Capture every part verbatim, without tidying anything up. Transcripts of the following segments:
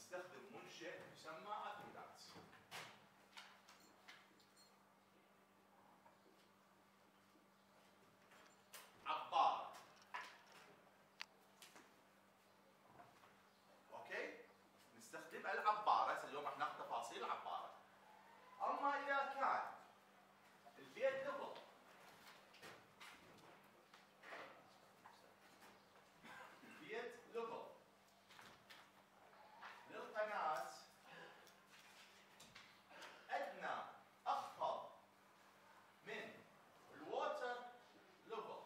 نستخدم منشئ يسمى اكويدات. عبارة. اوكي؟ نستخدم العبارة، اليوم راح ناخذ تفاصيل العبارة. اما اذا كان البيت ليفل البيت ليفل للقناة ادنى اخفض من الووتر ليفل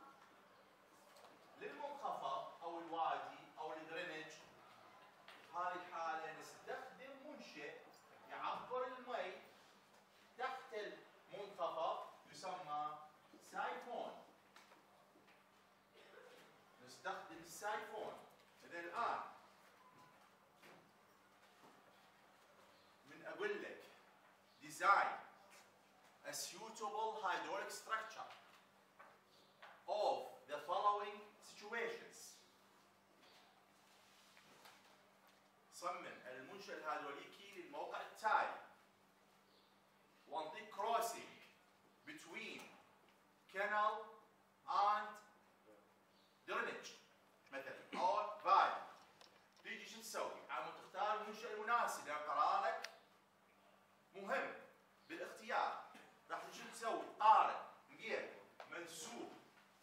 للمنخفض او الوادي او الدرينج، هذه الحالة نستخدم منشئ يعبر المي تحت المنخفض يسمى سايفون. نستخدم السايفون. إذا الآن من أقول لك design a suitable hydraulic structure of the following situations. صمم المنشأ الهيدروليكي للموقع التالي. وانطيك crossing between canal and drainage مثلا او valve. تيجي شو تسوي؟ عم تختار المنشأ المناسب لان قرارك مهم بالاختيار. راح شو تسوي؟ قارن بين منسوب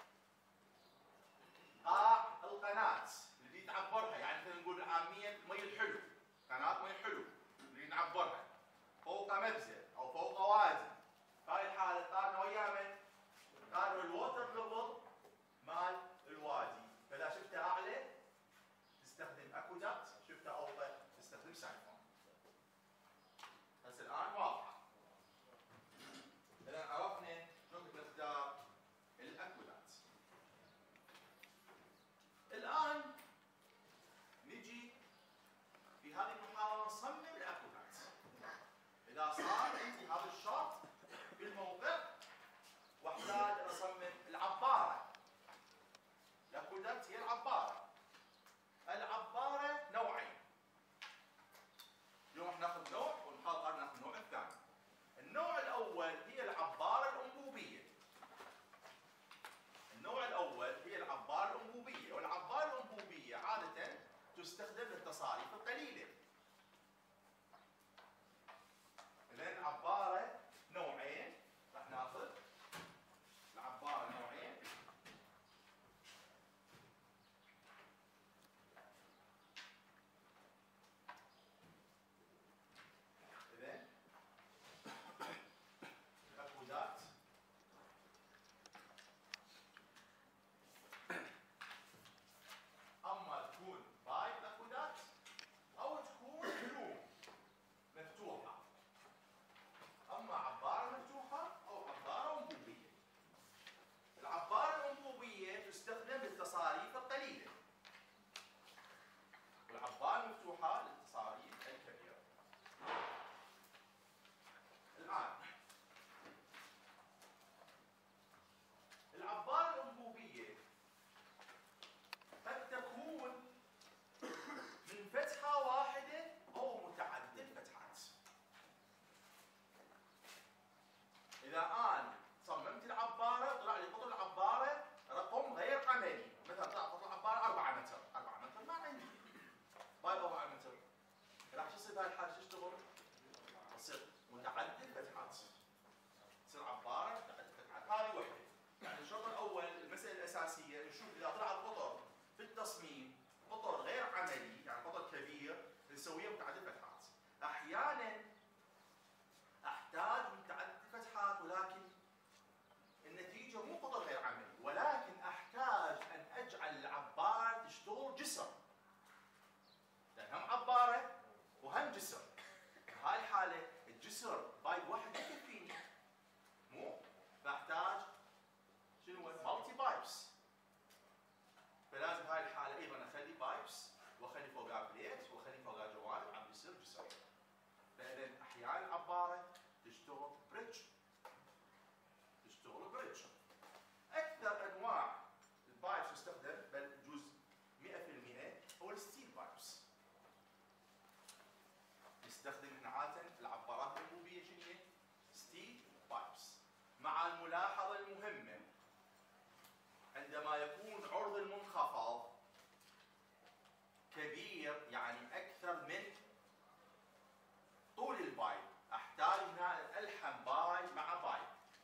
قاع القناة اللي تعبرها، يعني مثلا نقول عاميا المي الحلو، قناة مي حلو اللي نعبرها فوق مبزر او فوق وادي. هاي الحالة قارنه ويا من؟ قارنه الووتر ليفل مال الوادي، فاذا شفته اعلى تستخدم اكودكت، شفته اوطى تستخدم سايفون. هسه الان واضحة. اذا عرفنا شلون نختار الاكودكت. الآن نجي في هذه المحاضرة نصمم الأكودكت. إذا صار عندي هذا الشرط في الموقع واحتاج أصمم العبارة. الأكودكت هي العبارة. العبارة نوعين. اليوم راح ناخذ نوع والمحاضرة ناخذ النوع الثاني. النوع الأول هي العبارة الأنبوبية. النوع الأول هي العبارة الأنبوبية، والعبارة الأنبوبية عادة تستخدم للتصاريف القليلة. إذن عبارة نوعين، راح ناخذ العبارة نوعين. إذن الأكودات اما تكون بايب اكودات او تكون بلوم مفتوحه. اما عباره مفتوحه او عباره انبوبيه. العباره الانبوبيه تستخدم للتصاريف القليله، والعباره المفتوحه للتصاريف الكبيره. الان العباره الانبوبيه قد تكون من فتحة واحدة أو متعدد الفتحات. إذا أنا صممت العبارة طلع لي قطر العبارة رقم غير عملي، مثلا طلع قطر العبارة أربعة متر، أربعة متر ما عندي بايب أربعة متر، راح شو يصير بهاي الحالة؟ شو اشتغل؟ تصير متعدد الفتحات. تصير عبارة متعدد الفتحات، هذه وحدة. يعني الشرط الأول المسألة الأساسية نشوف إذا طلع القطر في التصميم قطر غير عملي، يعني قطر كبير نسويه متعدد الفتحات. احيانا احتاج متعدد الفتحات ولكن النتيجه مو قطر غير عملي، ولكن احتاج ان اجعل العباره تشتغل جسر. لان هم عباره وهم جسر. بهاي الحاله الجسر بايب واحد ما يكفيني. مو؟ فاحتاج شنو؟ مالتي بايبس. فلازم هاي الحاله ايضا اخلي بايبس واخلي فوقها بليت واخلي فوقها جوانب عم يصير جسر. فاذا احيانا العباره تشتغل بريدج. تشتغل بريدج. اكثر انواع البايبس تستخدم بل جزء مئة بالمئة هو الستيل بايبس. نستخدم احنا عاده العبارات الانبوبيه شنو هي؟ ستيل بايبس. مع الملاحظه المهمه عندما يكون عرض المنخفض كبير يعني اكثر من طول البايب، احتاج هنا الحم بايب مع بايب.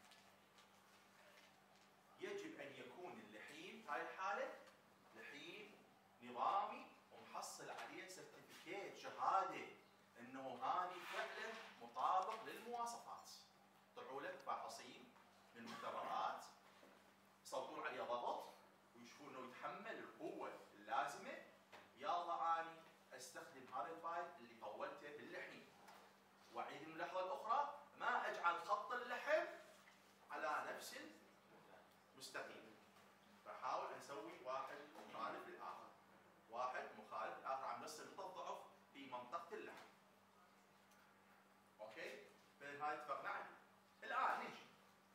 يجب ان يكون اللحيم في هاي الحاله لحيم نظامي ومحصل عليه سيرتيفيكيت، شهاده انه هاني فعلا مطابق للمواصفات. طلعوا لك فاحصين من المختبرات يسوون عليه ضغط ويشوفون انه يتحمل القوه اللازمه، يلا اني استخدم هذا البايب اللي طولته باللحيم. واعيد الملاحظه الاخرى، ما اجعل خط اللحم على نفس المستقيم، بحاول اسوي واحد مخالف للاخر، واحد مخالف للاخر عم نفس نقطه ضعف في منطقه اللحم. اوكي؟ فهذه هاي اتفقنا عليه. الان نجي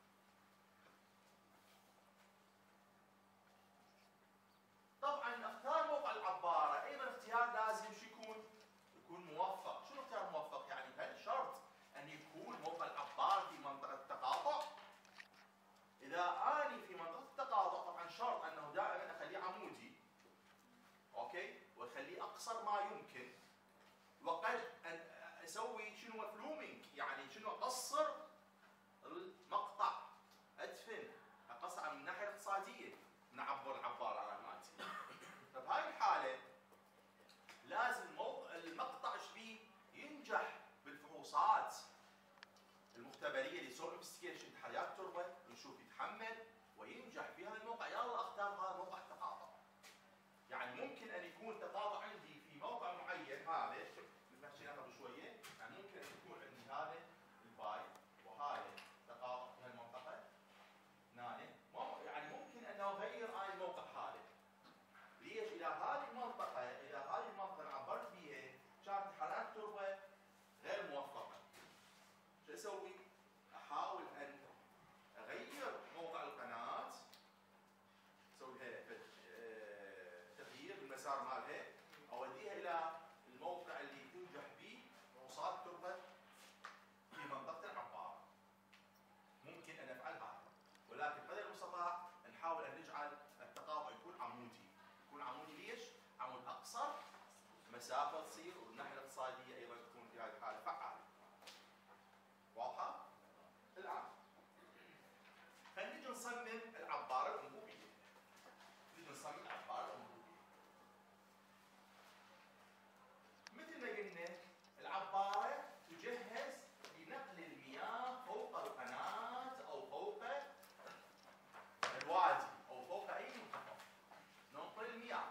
طبعا اختار موقع العباره، ايضا اختيار لازم شو يكون؟ يكون موفق. شنو اختيار موفق؟ يعني هل شرط ان يكون موقع العباره في منطقه التقاطع؟ اذا اني في منطقه التقاطع طبعا شرط انه دائما اخليه عمودي، اوكي؟ واخليه اقصر ما يمكن، وقد ان اسوي شنو فلومينج، يعني شنو اقصر المقطع، ادفن، اقصر من الناحيه الاقتصاديه نعبر العباره على مالتي. فبهاي الحاله لازم المقطع شبيه ينجح بالفحوصات المختبريه اللي يسوون انفستيجيشن تحريات التربه، نشوف يتحمل وينجح في هذا الموقع، يلا اختار هذا موقع التقاطع. يعني ممكن ان يكون تقاطع عندي في موقع معين، هذا نمشي قبل شويه، يعني ممكن ان يكون عندي هذا البايب وهذا تقاطع في هالمنطقه هنا، يعني ممكن ان اغير هاي الموقع هذا. ليش؟ اذا هذه المنطقه اذا هذه المنطقه اللي عبرت فيها كانت حراره التربه غير موفقه، شو اسوي؟ احاول ان اغير موقع القناه، اسوي لها تغيير بالمسار مالها، اوديها الى الموقع اللي تنجح به فحوصات التربه في منطقه العباره. ممكن ان افعل هذا، ولكن قدر المستطاع نحاول ان نجعل التقاطع يكون عمودي. يكون عمودي ليش؟ عمود اقصر، مسافه تصير، والناحيه الاقتصاديه ايضا تكون في هذه الحاله فعاله. واضحه؟ الان خلينا نجي نصمم العباره الانبوبيه. نجي نصمم العباره الانبوبيه. مثل ما قلنا العباره تجهز لنقل المياه فوق القناه او فوق الوادي او فوق اي منخفض. ننقل المياه.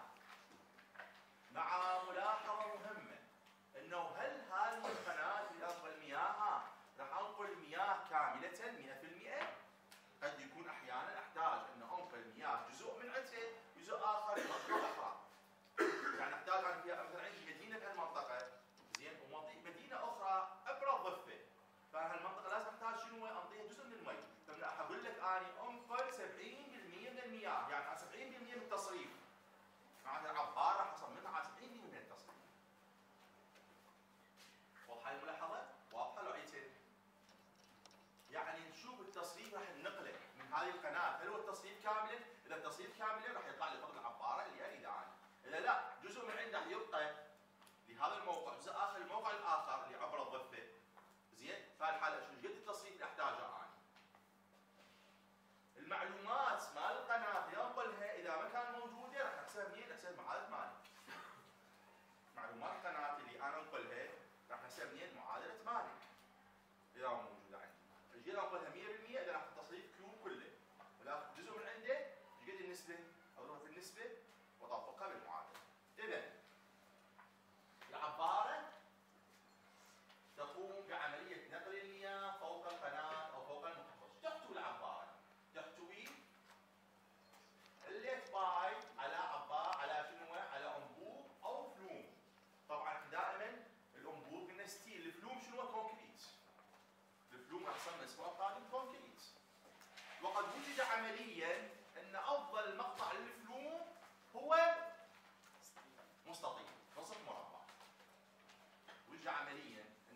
مع ملاحظه مهمه انه هل هذه القناه اللي انقل المياه راح انقل المياه كامله مئة بالمئة؟ قد يكون احيانا احتاج ان انقل المياه جزء من عندها، جزء اخر من منطقه اخرى. يعني احتاج انا فيها مثلا عندي مدينه بهالمنطقه، زين، ومدينه اخرى ابرد ضفه، فهالمنطقه لازم احتاج شنو؟ انطيها جزء من المي. فراح اقول لك اني انقل سبعين بالمئة من المياه، يعني على سبعين بالمئة من التصريف. معناتها العباره راح اصممها على سبعين بالمئة من التصريف. واضحه الملاحظه؟ واضحه لو عيتها؟ يعني نشوف التصريف راح ننقله من هذه القناه، هل هو التصريف كاملا؟ اذا التصريف كاملا راح يطلع لي فوق العباره اللي اريده انا. اذا لا، جزء من عنده راح يبقى لهذا الموقع، جزء اخر الموقع الاخر اللي عبر الضفه. زين؟ فهالحاله شنو قد التصريف اللي احتاجه انا؟ المعلومات مال القناه اللي انقلها اذا ما كان موجوده راح احسبها منين؟ احسبها معادله مالك. معلومات القناه اللي انا انقلها راح احسبها منين؟ معادله مالك. اذا هو موجوده عندي. اجي انقلها مئة بالمئة اذا راح التصريف كيو كله. ولا جزء من عنده ايش قد النسبه؟ اضربها في النسبه واطبقها بالمعادله. اذا العباره تقوم بعمليه نقل المياه فوق القناه او فوق المحفظ. تحتوي العباره؟ تحتوي الليت بايب على عباره على شنو؟ على انبوب او فلوم. طبعا دائما الانبوب قلنا ستيل، الفلوم شنو؟ كونكريت. الفلوم راح يسمى اسمه القادم كونكريت. وقد وجد عمليا ان افضل مقطع للفلوم هو مستطيل، نصف مربع. وجد عمليا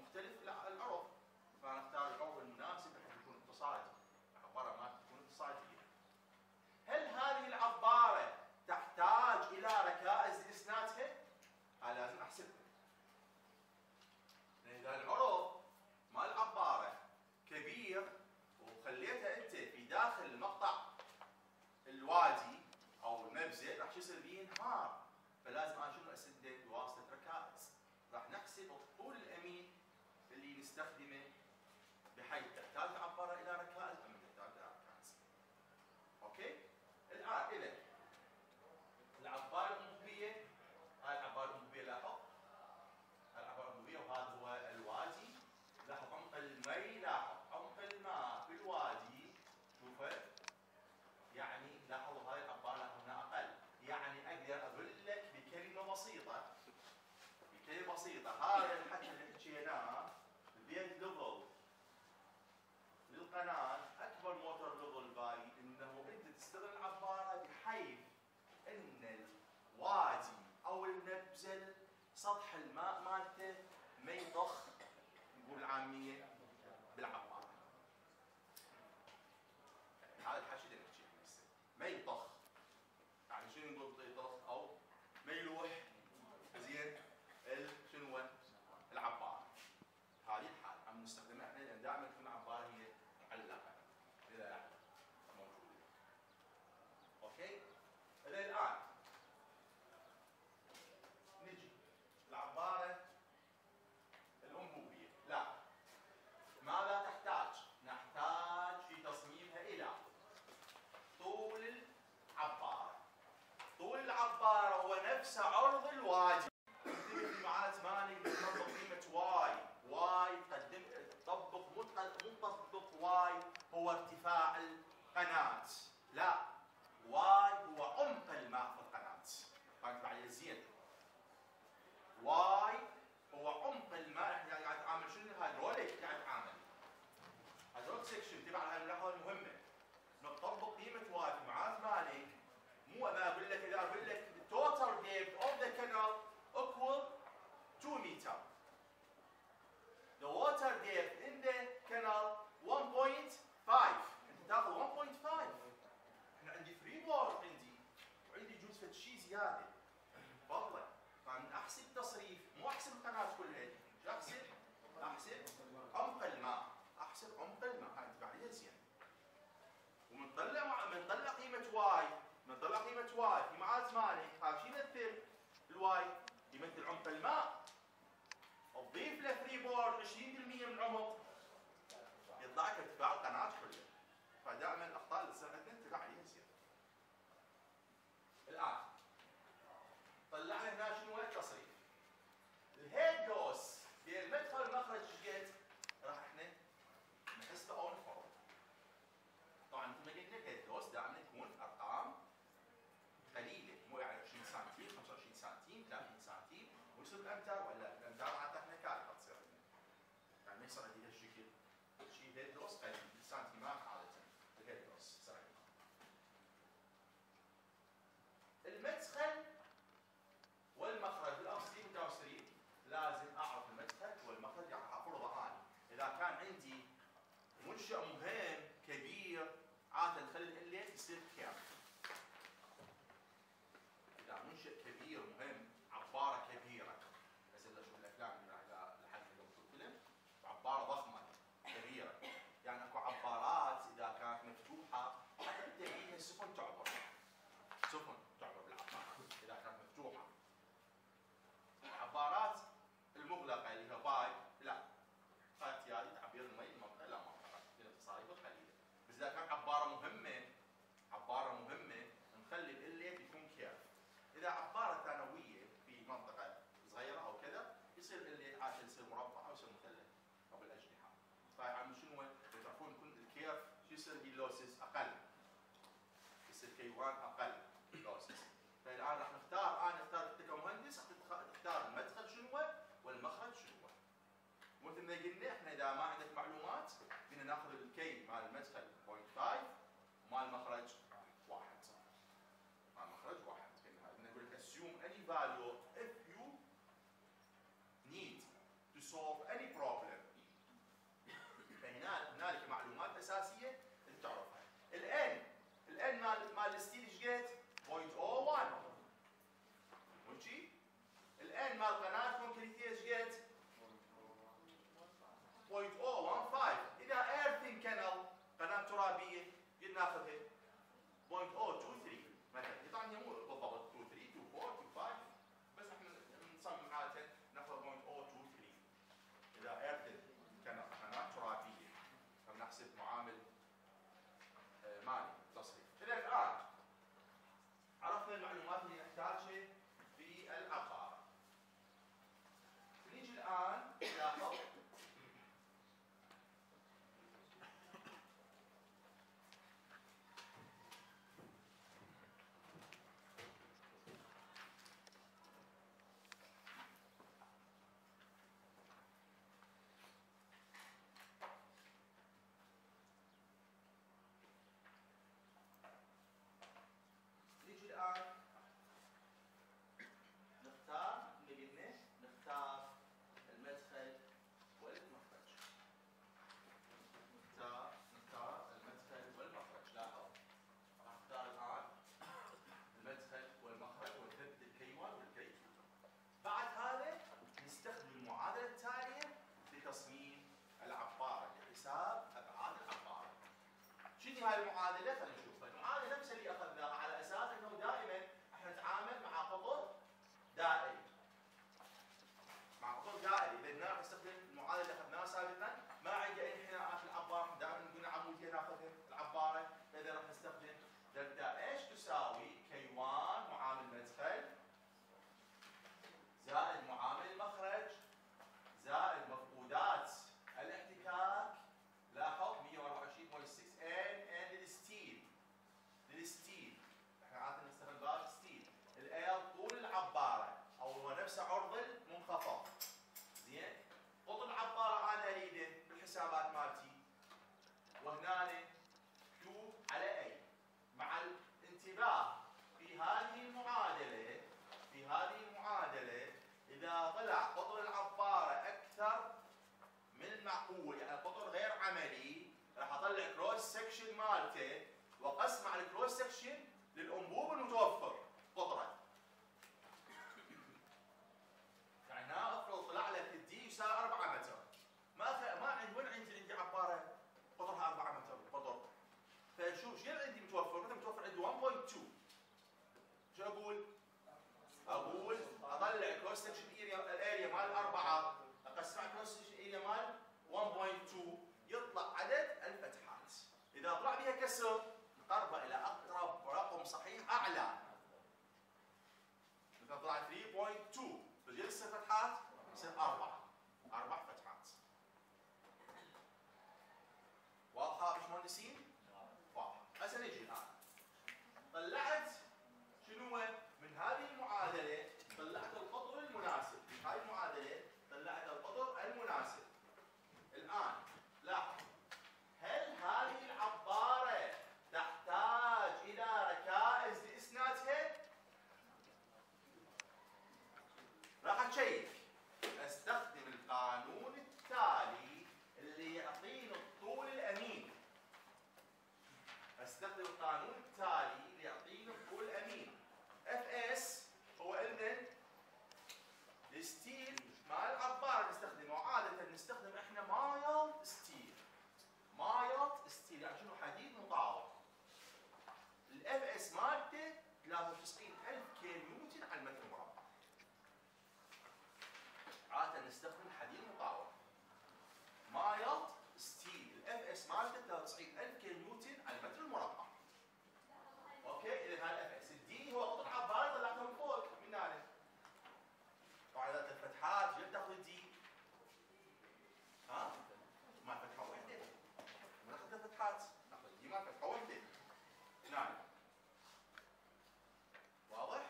مختلف العرض، فنختار العرض المناسب حتى يكون اقتصادي. العباره ما تكون اقتصاديه. هل هذه العباره تحتاج الى ركائز لاسنادها؟ هذا لازم احسبها. اذا العرض مال العباره كبير وخليتها انت في داخل المقطع الوادي او المبزه، راح يصير به انهار، فلازم انا شنو اسده بواسطه ركائز. راح نحسب الطول الامين اللي نستخدمه بحيث تحتاج العباره الى ركائز ام تحتاج الى ركائز. اوكي؟ الان اذا العباره الانبوبيه، هاي العباره الانبوبيه لاحظ، هاي العباره الانبوبيه وهذا هو الوادي. لاحظ عمق المي، لاحظ عمق الماء في الوادي، شوفه يعني لاحظوا هاي العباره هنا اقل، يعني اقدر اقول لك بكلمه بسيطه بكلمه بسيطه هذا الحكي اللي حكيناه البيت ليفل للقناه اكبر موتور ليفل باي انه انت تستغل العباره بحيث ان الوادي او المبزل سطح الماء مالته ما يضخ، نقول العاميه بالعباره. هذا الحكي اللي نحكيه هسه ما يضخ، يعني شنو نقول يضخ او ما يلوح زين شنو العباره. هذه الحاله عم نستخدمها احنا لان دائما تكون العباره هي معلقه اذا موجوده. اوكي؟ اذا الان نجي العباره الانبوبيه، لا ماذا تحتاج؟ نحتاج في تصميمها الى طول العباره. طول العباره هو نفس عرض الوادي. انتبه في معادله مالك بتطبق قيمه واي، واي تقدم تطبق مو تطبق واي هو ارتفاع القناه، لا واي هو عمق الماء في القناه. فانت عليه زين. واي هو عمق الماء، احنا قاعد نتعامل شنو هيدروليك، قاعد نتعامل هيدروليك سكشن. انتبه على هاي الملاحظه المهمه. نطبق قيمه واي في معادله مالك، مو انا اقول لك اذا اقول لك the total depth of the canal equal two meter. The water depth in the canal one point five. انت تاخذ one point five. احنا عندي فري بورد عندي وعندي جزء فد شيء زياده. فضلا فمن احسب تصريف مو احسب القناه كلها، شو احسب؟ احسب عمق الماء، احسب عمق الماء، هاي انتبه عليها زين. ومنطلع منطلع قيمه واي، منطلع قيمه واي في معادله مالك، هذا شو يمثل؟ الواي يمثل عمق الماء. تضيف له فري بورد عشرين بالمئة من العمق، يطلع لك ارتفاع القناه كلها. فدائما الاخطاء اللي تصير عندنا انتبه عليها زين. الان طلعنا هنا شنو التصريف؟ الهيد لوس بين المدخل والمخرج ايش قد؟ راح احنا نحسبه او نفرضه. طبعا مثل ما قلنا الهيد لوس دائما يكون ارقام قليله، مو يعني عشرين سنتيم، خمسة وعشرين سنتيم، ثلاثين سنتيم، ويصير بالامتار ولا الامتار معناتها احنا كارثه تصير عندنا. يعني ما يصير عندي هالشكل شيء هيد لوس قليل، بالسنتيمات عاده الهيد لوس يصير عندي. المدخل والمخرج بالابستريم والداونستريم لازم اعرف المدخل والمخرج، يعني افرضه اني اذا كان عندي منشأ مهم كبير عاده نخلي الانليت يصير كامل. اذا منشأ كبير مهم عباره كبيره، بس اذا شوف الافلام اللي لحد قبل الفيلم عباره ضخمه كبيره، يعني اكو عبارات اذا كانت مفتوحه حتى بيها السفن تعبر، سفن تعبر بالعبارات اذا كانت مفتوحه. العبارات المغلقه اللي هي بايب لا، احتياطي تعبير المي المنطقه لا منطقه لان تصاريفه قليله. بس اذا كانت عباره مهمه عباره مهمه نخلي الانليت يكون كيرف. اذا عباره ثانويه في منطقه صغيره او كذا يصير الانليت عاده يصير مربع او يصير مثلث او بالاجنحه. فعم شنو تعرفون يكون الكيرف شو يصير باللوسز اقل، يصير كيوان اقل لوسز. فالان راح نختار انا اختار انت كمهندس تختار المدخل شنو والمخرج شنو. مثل ما قلنا احنا اذا ما عندك معلومات بدنا ناخذ الكي مال المدخل صفر فاصلة خمسة ومال المخرج واحد. مال المخرج واحد. بدنا نقول لك assume any value if you need to solve any problem شنو هاي المعادله؟ خلينا نشوف. المعادله نفس اللي اخذناها على اساس انه دائما احنا نتعامل مع قطر دائري. مع قطر دائري، اذا راح نستخدم المعادله اللي اخذناها سابقا، ما عندي اي انحناءات في العباره، دائما قلنا عموديه ناخذها العباره، فاذا راح نستخدم دلتا ايش تساوي كي واحد معامل مدخل زائد معامل المخرج زائد مفقودات الاحتكاك. لاحظ مية وأربعة وعشرين فاصلة ستة ان ان للستيل للستيل احنا عاده نستخدم باب ستيل. ال طول العباره او هو نفسه عرض المنخفض. زين؟ قطر العباره انا اريده بالحسابات مالتي، وهنا كيو على اي، مع الانتباه في هذه المعادله في هذه المعادله اذا طلع قطر العباره اكثر من المعقول، يعني قطر غير عملي، راح اطلع كروس سكشن مالته واقسم على الكروس سكشن للانبوب المتوفر قطره. يعني هنا افرض طلع لك الدي يساوي أربعة متر، ما خ... ما عندي وين عندي عندي عباره قطرها أربعة متر قطر. فشوف شنو عندي متوفر؟ مثلا متوفر عندي واحد فاصلة اثنين. شو اقول؟ اقول اطلع كروس سكشن الاريا مال الاربعه اقسم على كروس سكشن الاريا مال واحد فاصلة اثنين يطلع عدد الفتحات. اذا طلع بها كسر نقربه الى اقرب رقم صحيح اعلى. مثلا طلع ثلاثة فاصلة اثنين تجي لسه فتحات يصير أربعة أربع فتحات. واضحه يا باشمهندسين؟ واضحه. هسه نجي الان طلعت شنو من هذه المعادله؟ طلعت القطر المناسب. في هذه المعادله طلعت القطر المناسب. الان لاحظ، هل هذه العباره تحتاج الى ركائز لاسنادها؟ راح اشيك، استخدم القانون التالي اللي يعطيني الطول الامين. استخدم القانون التالي اللي يعطيني الطول الامين. اف اس هو اذن الستيل مال العباره نستخدمه، وعاده نستخدم احنا مايلد ستيل. مايلد ستيل يعني شنو؟ حديد مطاوع. الاف اس مالته ثلاثة وتسعين ألف كيلو نيوتن على المتر المربع. عاده نستخدم حديد مطاوع. مايلد ستيل الاف اس مالته ثلاثة وتسعين ألف كيلو نيوتن على المتر المربع. اوكي، اذا هذا الاف اس. الدي هو قطر عباره طلعتها من فوق من هنا. طبعا اذا الفتحات جيت تاخذ الدي ها؟ ما فتحه وحده. ما ناخذ الفتحات، ناخذ الدي ما فتحه وحده. نعم. واضح؟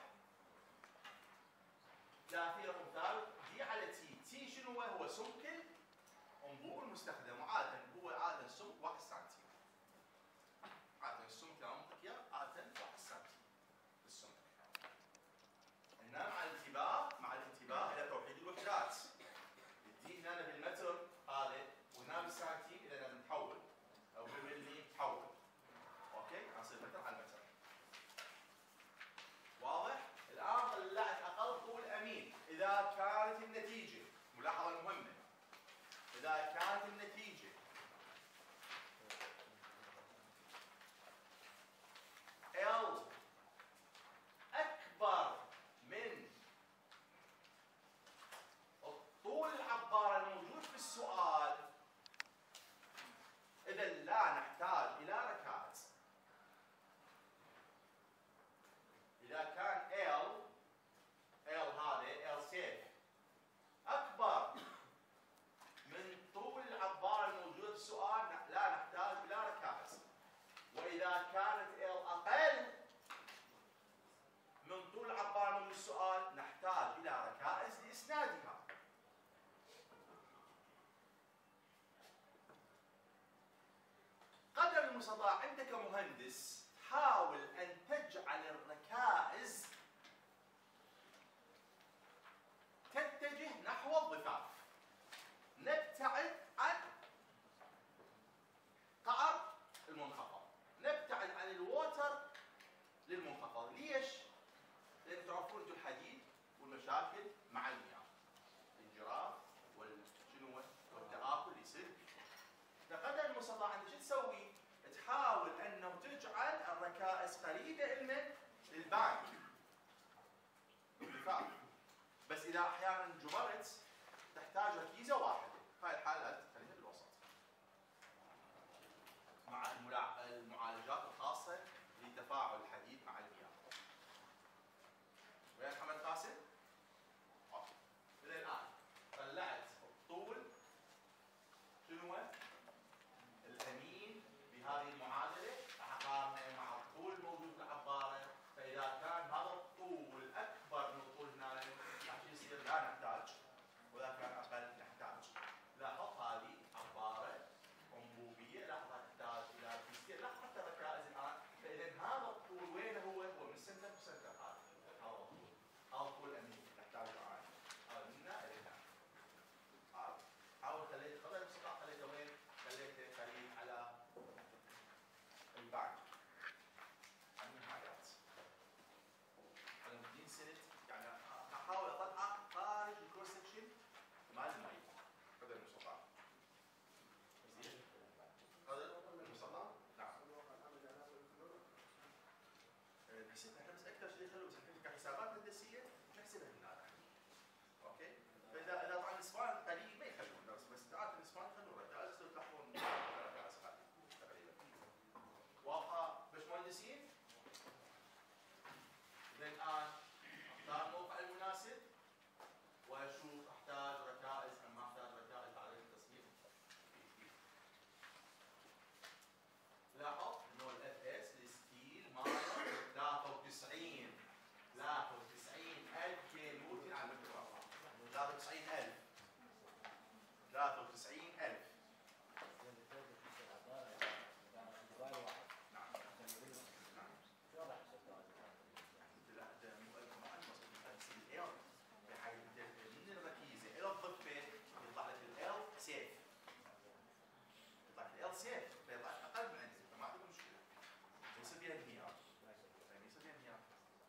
لا في رقم ثالث دي على تي. تي شنو هو؟ هو سمك الانبوب المستخدم، وعاده هو عاده سمك واحد سنتي. عاده السمك اللي منطق اياه عاده واحد سنتي السمك. هنا مع الانتباه مع الانتباه الى توحيد الوحدات. الدي هنا بالمتر هذا، وهنا بالسنتي اذا بنحول او بالملي نحول. اوكي؟ يصير متر على المتر. واضح؟ الان طلعت اقل طول امين اذا كانت النتيجه، ملاحظه المهمه، اذا كانت النتيجه L اكبر من الطول العباره الموجود في السؤال، اذا لا نحتاج الى ركائز. اذا كان L L هذا L سيف اكبر من طول العباره الموجود في السؤال لا نحتاج الى ركائز. واذا كانت L اقل من طول العباره الموجود في السؤال نحتاج الى ركائز لاسنادها. قدر المستطاع انت كمهندس حاول ان تجعل الركائز تتجه نحو الضفاف. نبتعد عن قعر المنخفض، نبتعد عن الووتر للمنخفض. ليش؟ لان تعرفون انتم الحديد والمشاكل مع المياه، الانجراف والشنو والتآكل اللي يصير. فقدر المستطاع انت شو تسوي؟ تحاول ان وتسعين ألف. نعم. نعم. لا ده مو مو المقصود بحسب ال بحيث من الركيزه الى الضفه يطلع لك ال سيف. يطلع لك ال سيف فيطلع اقل من عندك فما عندك مشكله. يصير فيها انهيار. يعني يصير فيها انهيار.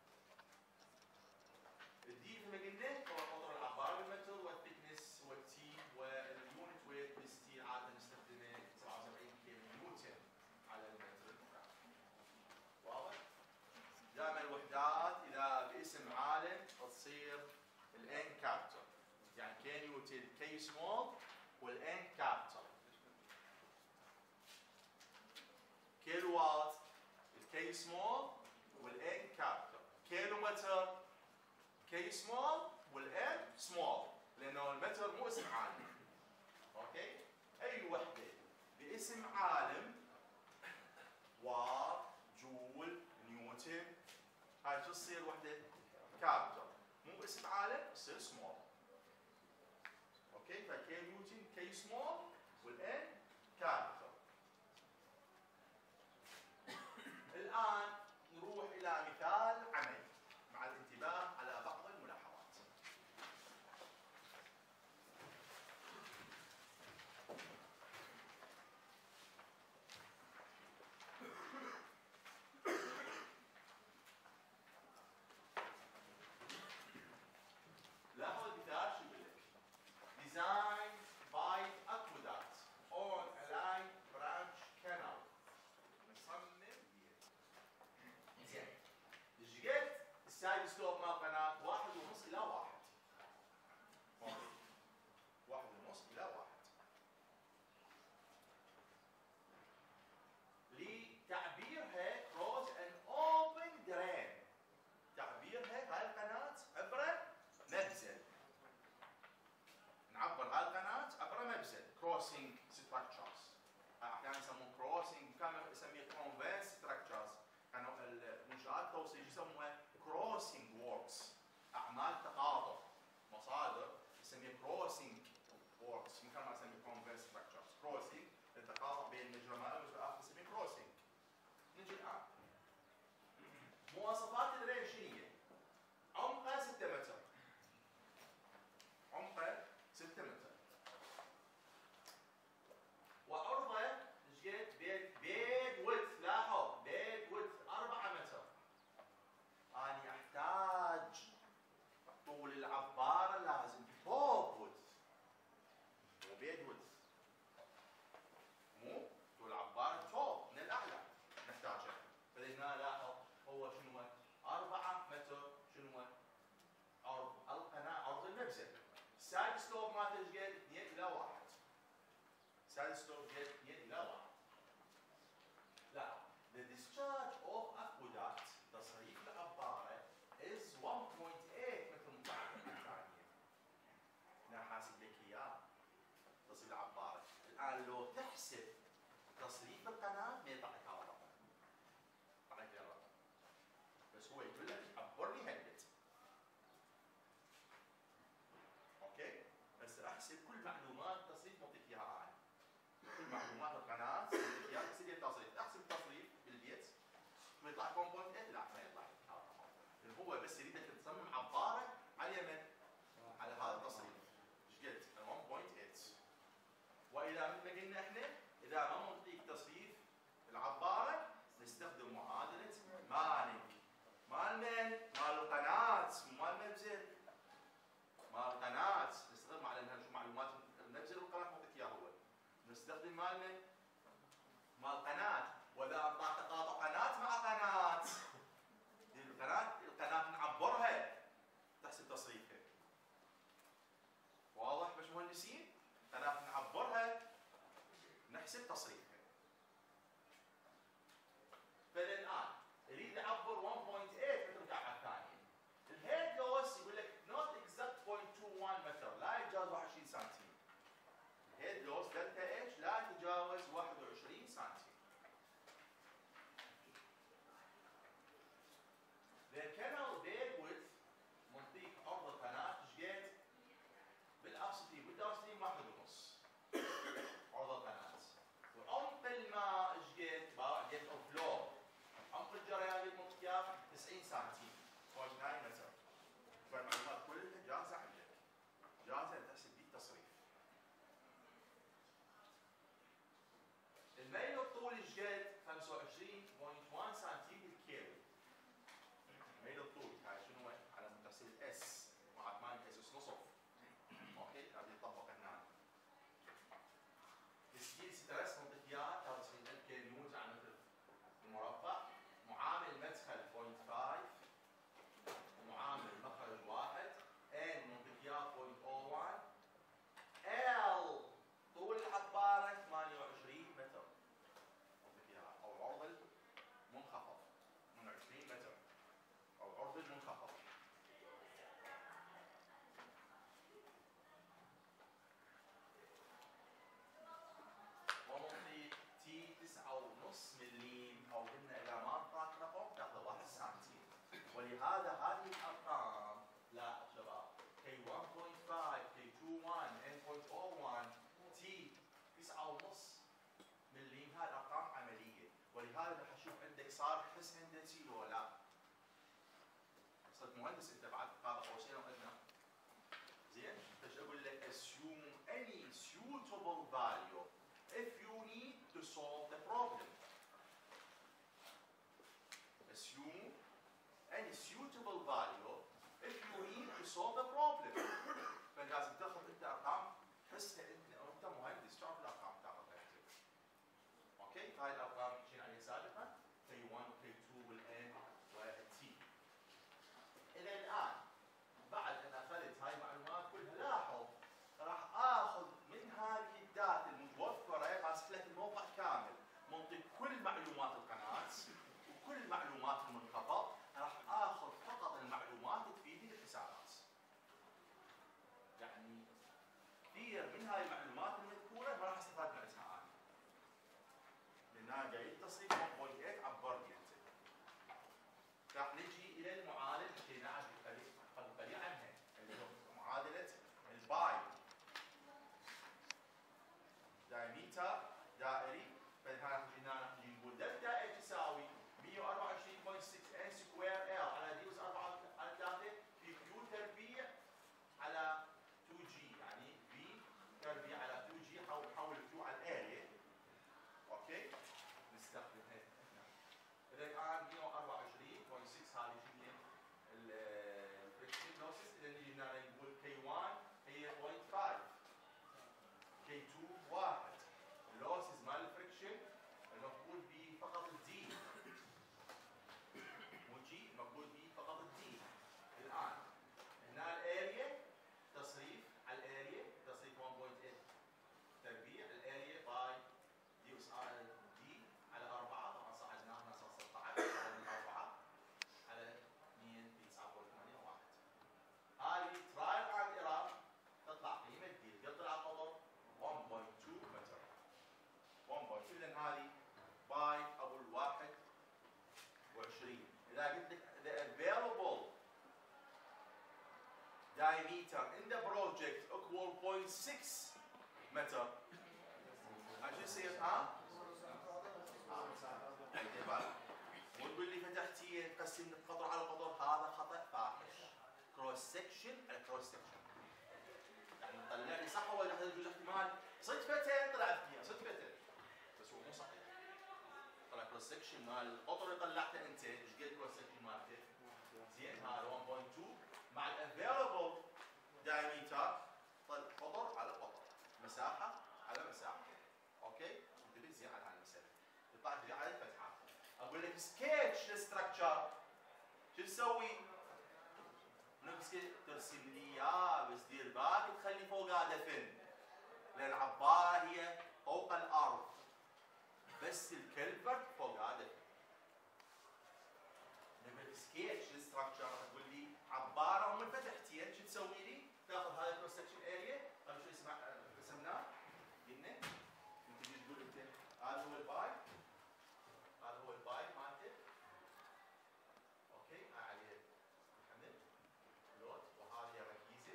الدي مثل ما قلنا هو قطر العبار بالمتر والثيكنس والتي واليونت ويت بالستيل عاده نستخدمه سبعة وسبعين كيلو نيوتن على المتر المكعب. واضح؟ دائما الوحدات اذا باسم عالم تصير الان كابيتال. يعني كي نيوتن كي سمول والان كابيتال. كيلو وات الكي سمول والان كابيتال. كيلو متر كي سمول والان سمول لانه المتر مو اسم عالم. اوكي؟ اي وحده باسم عالم وات جول نيوتن هاي شو تصير وحده كابيتال. مو اسم عالم تصير سمول. اوكي؟ فكي نيوتن كي سمول والان كابيتال. الان نروح الى مثال عملي مع الانتباه على بعض الملاحظات. لاحظ المثال شو يقول لك؟ Designed by aqueduct on a line branch canal. مصمم بيت. زين. ايش قد السايد سلوب مال القناة؟ واحد ونص إلى واحد. واحد ونص إلى واحد. لتعبيرها cross an open drain. تعبيرها هاي القناة عبرة مبزل. نعبر هاي القناة عبر مبزل crossing structures. احيانا يسمون crossing كما يسميه conveyance structures. كانوا المنشآت التوصيلية يسموها crossing works. اعمال تقاطع مصادر يسميه crossing works مثل ما يسميه conveyance structures. crossing التقاطع بين المجرى والمجرى يسميه crossing. نجي الان مواصفات الرين شنو هي؟ عمقه ستة متر. عمقه ستة متر. وعرضه ايش قد؟ بيد بيد ويدث. لاحظ بيد ويدث أربعة متر. اني احتاج طول العباره لازم توب ويدث مو بيد ويدث. مو طول العباره توب من الاعلى نحتاجه. فهنا لاحظ هو شنو؟ أربعة متر. شنو؟ عرض القناه عرض المبزل. السايد سلوب مالته ايش قد؟ اثنين إلى واحد. سايد سلوب قد اثنين إلى واحد. لا the discharge of aqueduct تصريف العباره is one point eight متر مكعب ثانية. انا حاسب لك اياه تصريف العباره. الان لو تحسب تصريف القناه ما يطلع لك هذا الرقم. يطلع لك الرقم. بس هو يقول لك عبر لي هالبيت. اوكي؟ بس احسب كل معلومات التصريف معطيك اياها انا. كل معلومات القناه معطيك اياها بس هي التصريف. احسب التصريف بالبيت ويطلع واحد فاصلة ثمانية. لا ما يطلع لك هذا الرقم. هو بس يريدك تصمم عباره على اليمن على هذا التصريف. ايش قد؟ واحد فاصلة ثمانية. واذا مثل ما قلنا احنا اذا ما منطيك تصريف العباره نستخدم معادله مانك. مال من؟ مال القناه مو مال المبزل. مال القناه نستخدم على انها شو معلومات المبزل والقناه معطيك اياه هو. نستخدم مال من؟ مال القناه. واذا اعطاك تقاطع قناه مع قناه القناه القناه نعبرها تحسب تصريفها. واضح باش مهندسين؟ قناه نعبرها نحسب تصريفها. فالان اريد اعبر واحد فاصلة ثمانية متر مكعب ثانية. الهيد لوس يقول لك not exact صفر فاصلة اثنين واحد متر لا يتجاوز واحد وعشرين سنتيم. الهيد لوس دلتا اتش لا يتجاوز واحد وعشرين سنتيم. صرت مهندس انت بعد قاب قوسين او ادنى. زين؟ فايش اقول لك؟ assume any suitable value if you need to solve the problem. assume any suitable value if you need to solve the problem. فلازم تاخذ انت ارقام تحسها انت انت مهندس تعرف الارقام تاخذها انت. اوكي؟ هاي الارقام مشينا عليها سابقا كي واحد وكي اثنين والان والتي. الى الان بعد ان اخذت هاي المعلومات كلها لاحظ راح اخذ من هذه الداتا المتوفره ماسك لك الموقع كامل منطق كل معلومات القناه وكل معلومات المنخفض، راح اخذ فقط المعلومات تفيدني بالحسابات. يعني كثير من هاي المعلومات المذكوره ما راح استفاد منها انا. لان جاي تصريف واحد فاصلة ثمانية عبرني انت. راح نجي الى المعادله اللي حكينا قبل قليل عنها اللي هو معادله الباي. دايمتر دائري، فهنا راح جينا نقول دلتا اتش تساوي مئة وأربعة وعشرين فاصلة ستة ان سكوير ال على دي اس أربعة على ثلاثة في كيو تربيع على اثنين جي، يعني في تربيع على اثنين جي حول حول كيو على الاريا. اوكي؟ نستخدمها هنا. اذا الان مئة وأربعة وعشرين فاصلة ستة هذه شنو هي؟ الفريكشن لوسز. اذا نجي هنا نقول كي واحد هي صفر فاصلة خمسة، كي اثنين واحد. اللوسز مال الفريكشن المقبول به فقط الدي، مو جي، المقبول به فقط الدي. الان هنا الاريا تصريف على الاريا تصريف واحد فاصلة ثمانية تربيع الاريا باي دي اس ار دي على أربعة، طبعا صعدناها هنا صار ستة عشر من أربعة على مئة في تسعة فاصلة ثمانية واحد. هذه ترايل عن ايرور تطلع قيمه دي قط على القطر واحد فاصلة اثنين متر. واحد فاصلة اثنين اذا هذه باي ابو الواحد وعشرين. اذا قلت لك the available diameter in the project equal صفر فاصلة ستة متر، شو يصير؟ ها؟ مو تقول لي فتحتين تقسم قطر على قطر، هذا خطا فاحش. كروس سكشن على كروس سكشن، يعني طلع لي صح ولا يجوز احتمال صدفتين طلعت فيها صدفتين بس هو مو صحيح. طلع كروس سكشن مال القطر اللي طلعته انت ايش قد كروس سكشن مالته؟ زين هذا واحد فاصلة اثنين مع الافيلبل دايمتر طلع قطر على قطر، مساحه على مساحه. اوكي؟ انتبه زين على هالمساله. يطلع لي على الفتحه. اقول لك سكتش للستركشر شو تسوي؟ نفسك ترسم لي اياه بس دير بالك تخلي فوقها دفن، لان العباره هي فوق الارض بس الكلفرت فوقها دفن. لما سكيتش الستراكشر تقول لي عباره ومن فتحتين شو تسوي لي؟ تاخذ هذا الكروس سكشن اريا، هذا شو اسمه رسمناه؟ قلنا انت تجي تقول انت هذا هو الباي، هذا هو الباي مالته. اوكي؟ هاي عليه حمل لود وهذه ركيزه.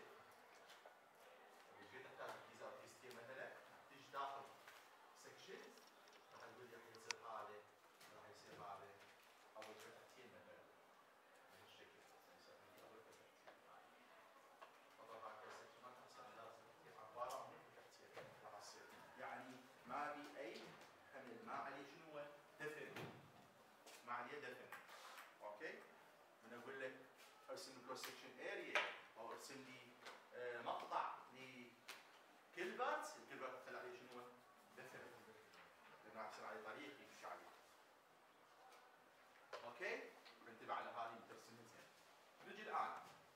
اذا تحتاج ركيزه ركيزتين مثلا تيجي تاخذ سكشن راح تقول لي راح يصير هذا راح يصير هذا اول فتحتين مثلا بهالشكل يسمى اول فتحتين. طبعا هاي السكشن ما تحصل لازم تصير عباره عن فتحتين راح تصير، يعني ما في اي حمل، ما عليه شنو هو؟ دفن، ما عليه دفن. اوكي؟ من اقول لك ارسم كروس سكشن اريا او ارسم لي آه مقطع لكلفرت، الكلفرت تخلي عليه شنو؟ دفن، لانه راح يصير عليه طريق يمشي عليه. اوكي؟ انتبه على هذه ترسمها زين. نجي الان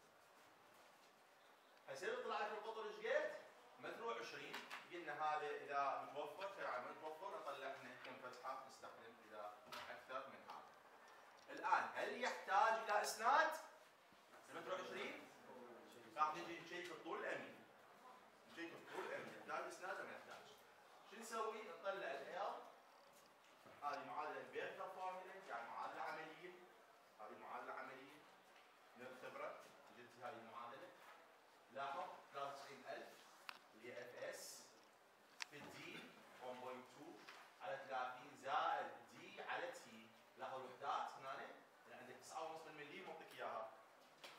حيصير يطلع لك القطر ايش قد؟ متر وعشرين، قلنا هذا اذا متوفر خير على متوفر نطلع احنا كم فتحه نستخدم اذا اكثر من هذا. الان هل يحتاج الى اسناد؟ متر وعشرين؟ راح نجي نشيك الطول الامين. نشيك الطول الامين، يحتاج اسناد ولا ما يحتاج؟ شو نسوي؟ نطلع ال هذه معادله بيركر فورمولا، يعني معادله عمليه. هذه معادله عمليه من الخبره، جبت هذه المعادله. لاحظ ثلاثة وتسعين ألف اللي هي اف اس في الدي واحد فاصلة اثنين على ثلاثين زائد دي على تي. لاحظ الوحدات هنا عندك تسعة ونص بالملي معطيك اياها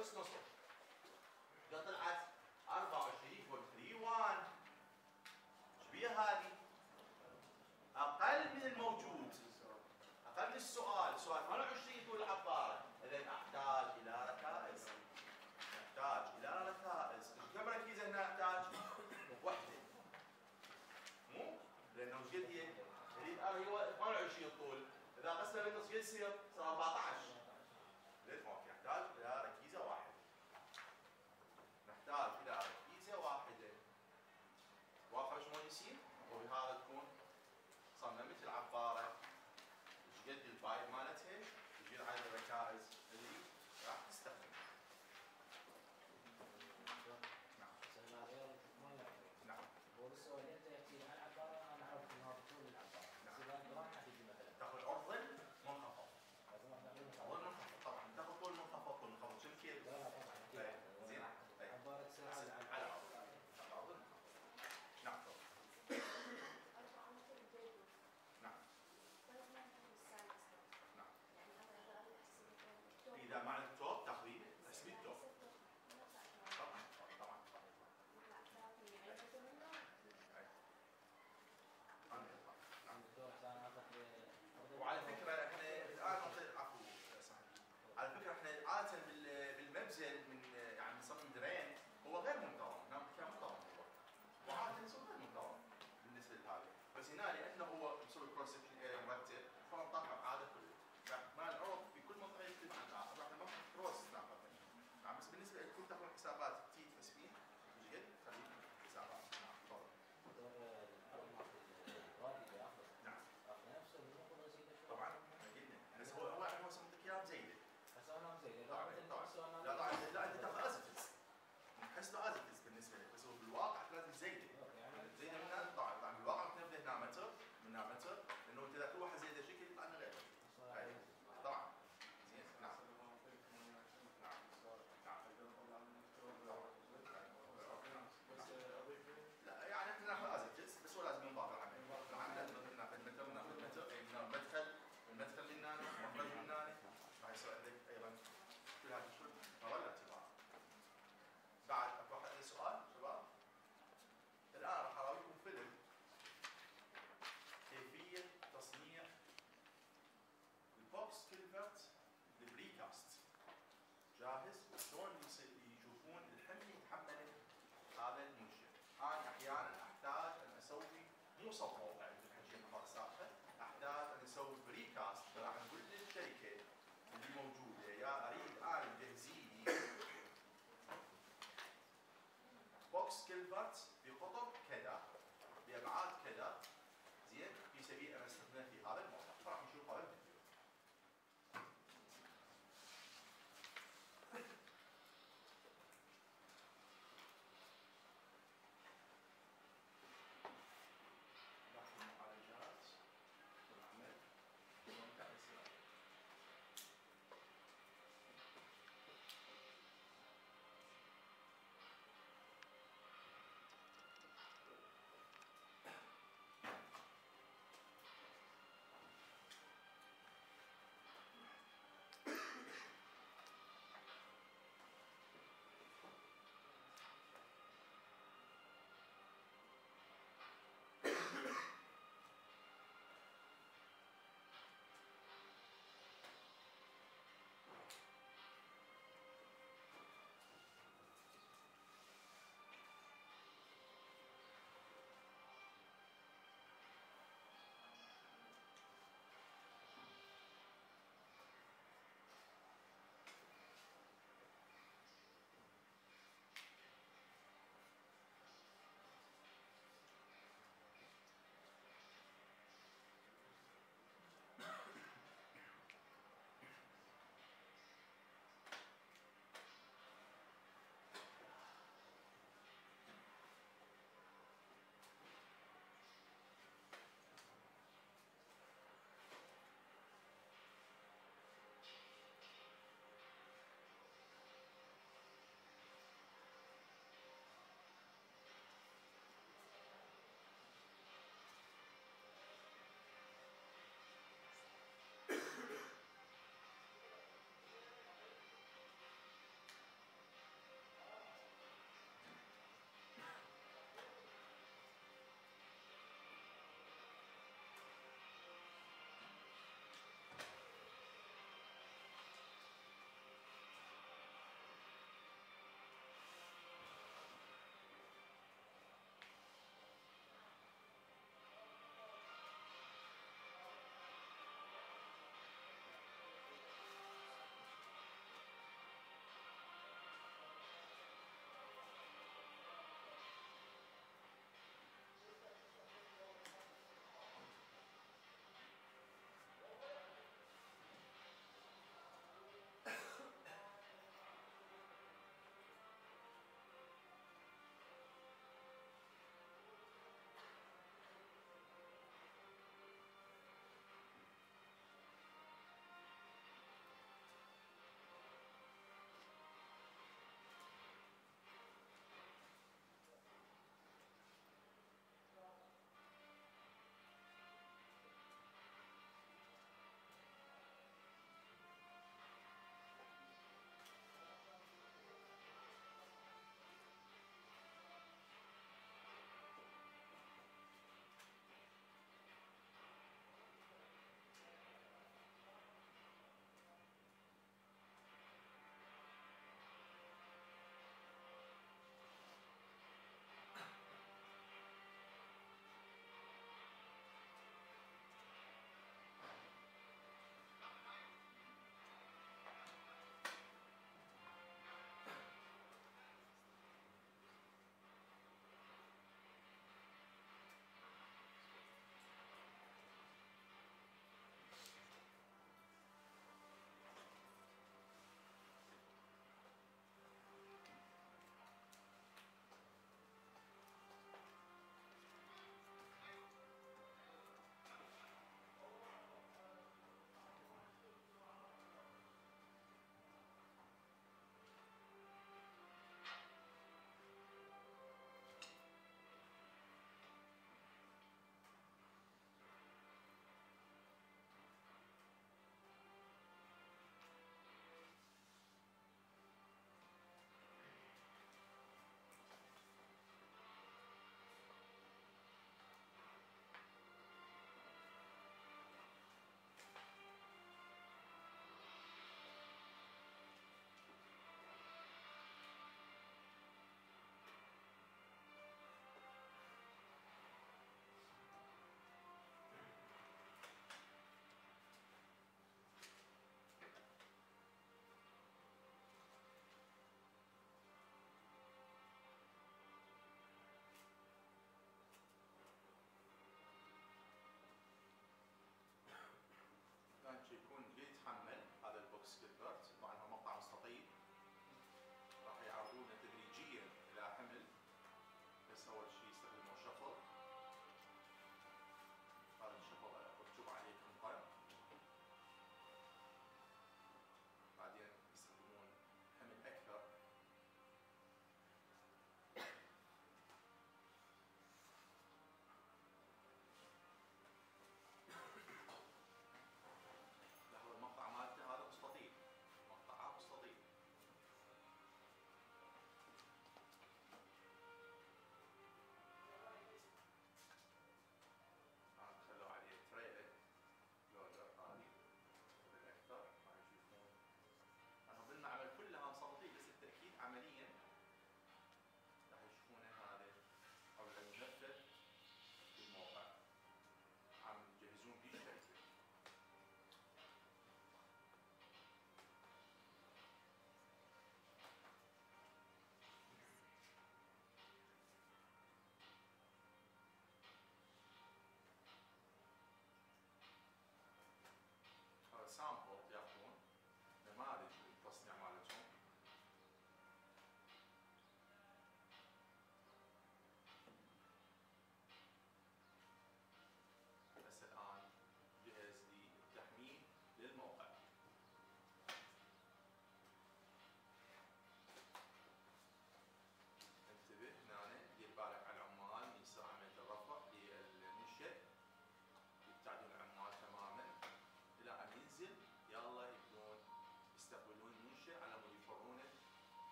بس نصف. اذا طلعت أربعة وعشرين فاصلة ثلاثة وواحد ايش بيها هذه؟ اقل من الموجود، اقل من السؤال، السؤال ثمانية وعشرين طول العباره، اذا احتاج الى ركائز. نحتاج الى ركائز، كم ركيزه هنا نحتاج؟ وحده. مو؟ لانه ايش قد هي؟ هي هو ثمانية وعشرين طول، اذا قسمها بالنص قد يصير؟ صار أربعة عشر. ليش ما في؟ نحتاج الى ركيزه واحده. نحتاج الى ركيزه واحده. واضحه ايش مهندسين؟ وبهذا تكون صممت العباره ايش قد البايب مالتها، يجي عدد الركائز اللي راح تستخدم. نعم. نعم. هو بالسؤال انت يحكي عن العباره انا اعرف انه هذا طول العباره. نعم. بس اذا انت راح تجي مثلا تاخذ عرض منخفض. عرض منخفض طبعا، تاخذ طول منخفض طول منخفض شو كيف؟ لا لا طبعا اكيد. زين. عباره تساعد على على عرض. عرض. نعم. نعم. نعم. إذا معنى التوب تقريبا تحسبي التوب. طبعا طبعا. وعلى فكرة احنا الآن عفوا صحيح. على فكرة احنا عادة بالمبزل من يعني نصمم درين هو غير منتظم، نعم كان منتظم هو. وعادة نصمم غير منتظم بالنسبة لهذا، بس هنا لأنه هو مسوي كروس سكشن مرتب فنطبق عادة كله. فما العرض في كل منطقة يختلف عن الآخر، احنا ما كروس ناخذ. نعم بس بالنسبة لكم تاخذون حسابات تي تحسبين ايش قد؟ خليك حسابات. نعم تفضل. نعم. طبعا قلنا بس هو هو احنا وصلنا لك اياها مزيده. بس انا مزيده. طبعا طبعا. لا طبعا لا انت تاخذ ازفتس. نحسبه ازفتس بالنسبه لك، بس هو بالواقع لازم تزيده. تزيده من هنا طبعا طبعا بالواقع ممكن نبدا هنا متر من هنا متر، لانه انت اذا كل واحد زيده شكل يطلع لنا غير. طبعا. زين نعم. نعم. لا يعني احنا ناخذ ازفتس بس هو لازم ينضاف العمل. العمل لازم ناخذ متر ناخذ متر مدخل المدخل من هنا مخرج من هنا راح يصير عندك ايضا كل هذه الشغل مظله اعتبار. بعد اكو احد عنده سؤال شباب؟ الان راح اراويكم فيلم كيفيه تصنيع البوكس كلفرت البريكاست جاهز وشلون يشوفون الحمل يتحمل هذا المنشئ. انا احيانا احتاج ان اسوي مو صوت